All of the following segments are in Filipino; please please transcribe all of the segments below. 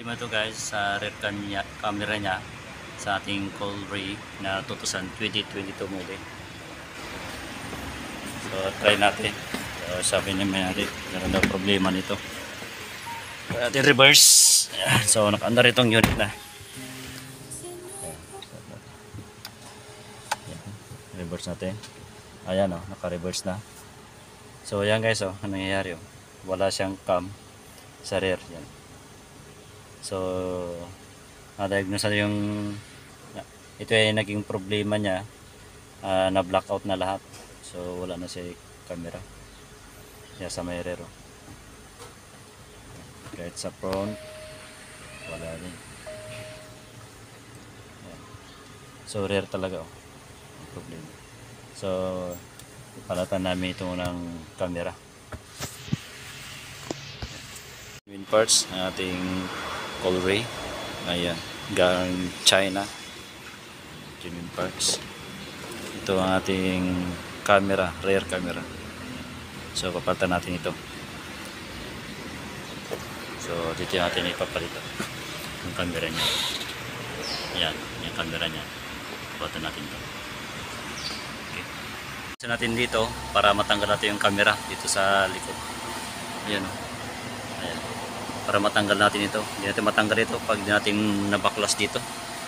Lima to guys sa rear camera niya sa ating Colray na 2022 model. So try natin. So, sabi naman natin meron daw problema nito. Natin reverse. So naka-under itong unit na. Reverse natin. Ayan o, naka-reverse na. So ayan guys o, ano nangyayari o? Wala siyang cam sa rear. Yan. So na-diagnose na yung ito ay naging problema niya, na blackout na lahat. So wala na si camera. Yan sa may rear o. Kahit sa front wala din. Yan. So rear talaga o. Problema. So ipalatan namin ito ng camera. Main parts ng ating Colray. Ayan, galing China. Genuine parts. Ito ang ating camera, rear camera. So papalitan natin ito. So dito natin ipapalitan yung camera niya. Ayan, yung camera niya. Papalitan natin ito. Natin dito para matanggal natin yung camera dito sa likod. Ayan. Ayan. Para matanggal natin ito. Hindi natin matanggal ito pag hindi natin nabaklas dito.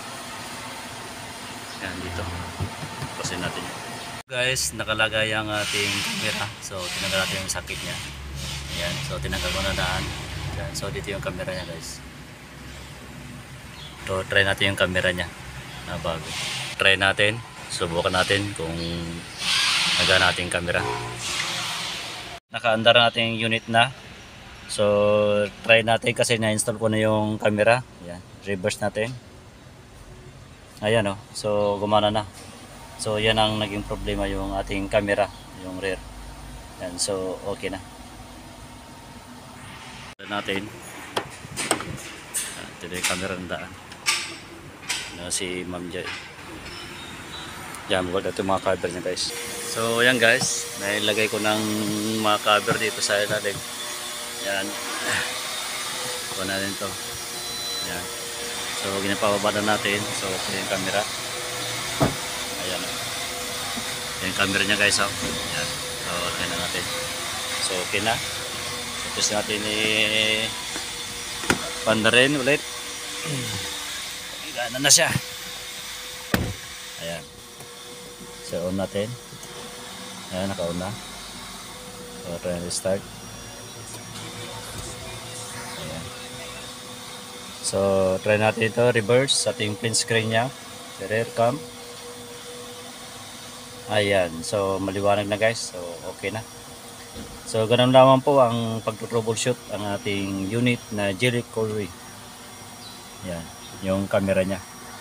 Ayan dito. Baklasin natin. Guys, nakalagay ang ating camera. So tinanggal natin yung sakit niya. Ayan. So tinanggal ko na daan. Ayan. So dito yung camera niya guys. So try natin yung camera niya na bago. Try natin. Subukan natin kung nagana natin camera. Naka-under natin yung unit na. So try natin kasi na-install ko na yung camera. Ayan, reverse natin. Ayan o. So gumana na. So yan ang naging problema yung ating camera, yung rear. Ayan, so okay na. Natin. Ito yung camera ng daan. Si Ma'am Jay. Yan, wala ito mga cover niya guys. So yan guys, nailagay ko ng mga cover dito sa ilalim. Yan. Kuha natin ito. Yan. So ginapababa na natin. So ito yung camera. Ayan. Yan yung camera niya guys. Oh. Yan. So lagyan na natin. So okay na. Tapos natin pandarin ulit. Gana na siya. Ayan. So on natin. Ayan, naka-on na. So try na restart. Ayan. So try natin ito reverse sa ating print screen nya sa rear cam. Ayan, so maliwanag na guys. So okay na. So ganun lamang po ang pag-troubleshoot ang ating unit na Jericho Colray. Ayan, yung camera nya.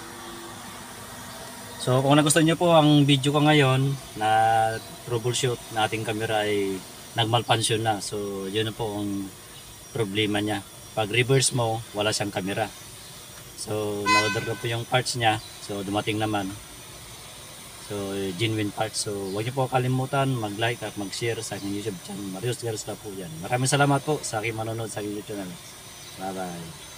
So kung nagustuhan nyo po ang video ko ngayon na troubleshoot na ating camera ay nagmalfunction na. So yun na po ang problema niya. Pag reverse mo, wala siyang camera. So na-order na po yung parts niya. So dumating naman. So genuine parts. So huwag nyo po kalimutan mag-like at mag-share sa aking YouTube channel. Marius Garza po yan. Maraming salamat po sa aking manonood sa aking YouTube channel. Bye bye.